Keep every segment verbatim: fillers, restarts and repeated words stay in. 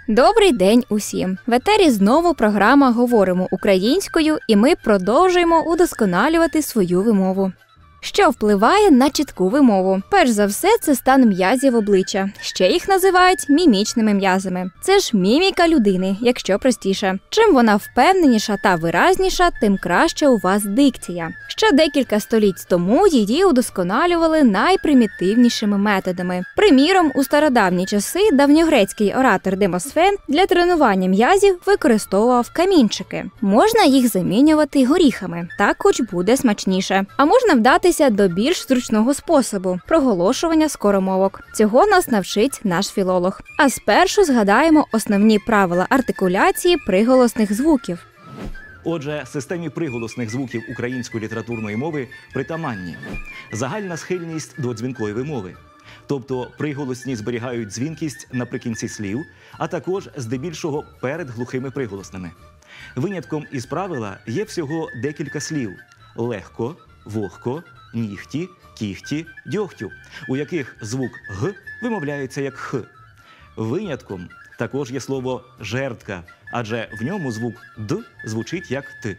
Добрий день усім! В етері знову програма «Говоримо українською» і ми продовжуємо удосконалювати свою вимову. Що впливає на чітку вимову? Перш за все, це стан м'язів обличчя. Ще їх називають мімічними м'язами. Це ж міміка людини, якщо простіше. Чим вона впевненіша та виразніша, тим краще у вас дикція. Ще декілька століть тому її удосконалювали найпримітивнішими методами. Приміром, у стародавні часи давньогрецький оратор Демосфен для тренування м'язів використовував камінчики. Можна їх замінювати горіхами, так хоч буде смачніше. А можна вдати до більш зручного способу – проголошування скоромовок. Цього нас навчить наш філолог. А спершу згадаємо основні правила артикуляції приголосних звуків. Отже, системі приголосних звуків української літературної мови притаманні загальна схильність до дзвінкої вимови. Тобто приголосні зберігають дзвінкість наприкінці слів, а також здебільшого перед глухими приголосними. Винятком із правила є всього декілька слів – легко, вогко, нігті, кіхті, дьогтю, у яких звук «г» вимовляється як «х». Винятком також є слово «жертка», адже в ньому звук «д» звучить як «т».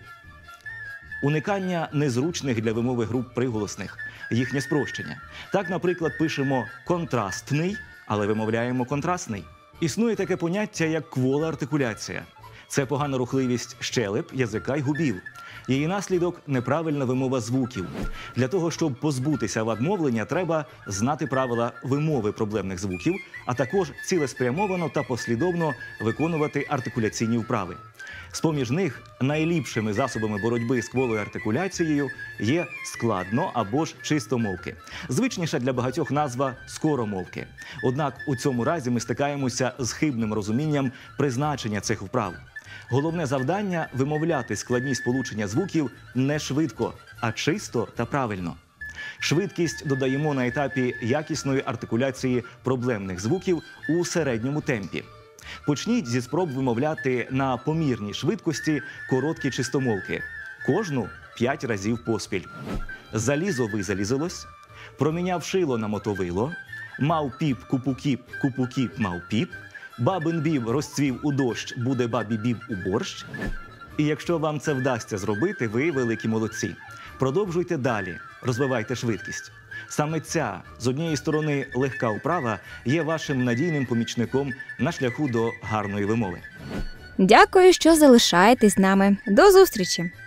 Уникання незручних для вимови груп приголосних, їхнє спрощення. Так, наприклад, пишемо «контрастний», але вимовляємо «контрастний». Існує таке поняття, як квола артикуляція. Це погана рухливість щелеп, язика й губів. Її наслідок – неправильна вимова звуків. Для того, щоб позбутися вад-мовлення, треба знати правила вимови проблемних звуків, а також цілеспрямовано та послідовно виконувати артикуляційні вправи. З-поміж них найліпшими засобами боротьби з кволою артикуляцією є складно або ж чистомовки. Звичніша для багатьох назва скоромовки. Однак у цьому разі ми стикаємося з хибним розумінням призначення цих вправ. Головне завдання – вимовляти складні сполучення звуків не швидко, а чисто та правильно. Швидкість додаємо на етапі якісної артикуляції проблемних звуків у середньому темпі. Почніть зі спроб вимовляти на помірній швидкості короткі чистомовки. Кожну п'ять разів поспіль. Залізо визалізилось, проміняв шило на мотовило, мав піп купукіп, купукіп мав піп, бабин біб розцвів у дощ, буде бабі біб у борщ. І якщо вам це вдасться зробити, ви великі молодці. Продовжуйте далі, розвивайте швидкість. Саме ця, з однієї сторони, легка вправа є вашим надійним помічником на шляху до гарної вимови. Дякую, що залишаєтесь з нами. До зустрічі!